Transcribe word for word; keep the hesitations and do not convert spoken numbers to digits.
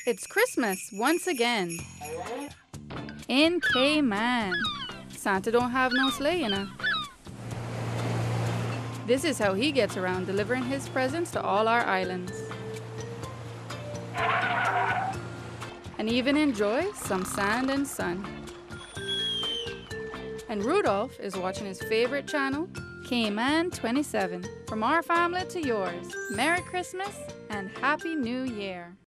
It's Christmas once again in Cayman. Santa don't have no sleigh, you know. This is how he gets around delivering his presents to all our islands. And even enjoy some sand and sun. And Rudolph is watching his favorite channel, Cayman twenty-seven. From our family to yours, Merry Christmas and Happy New Year.